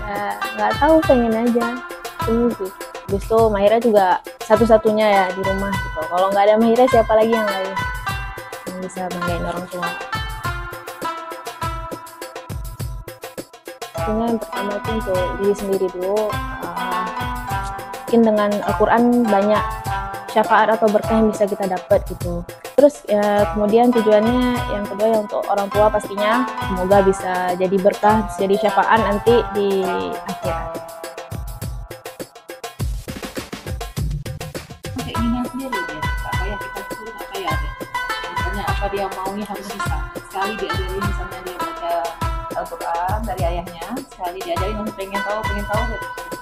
Ya nggak tahu, pengen aja gitu. Habis itu Mahira juga satu-satunya ya di rumah gitu. Kalau nggak ada Mahira siapa lagi yang lain yang bisa banggain orang tua. Pastinya yang pertama itu untuk diri sendiri dulu. Mungkin dengan Al-Quran banyak syafaat atau berkah yang bisa kita dapat gitu. Terus ya, kemudian tujuannya yang kedua ya untuk orang tua, pastinya semoga bisa jadi berkah, bisa jadi syafaat nanti di akhirat. Keinginan sendiri dia, apa yang kita suruh apa ya deh. Misalnya apa dia maunya harus bisa. Sekali diajari misalnya dia baca Al-Quran dari ayahnya, sekali diajarin pengen tahu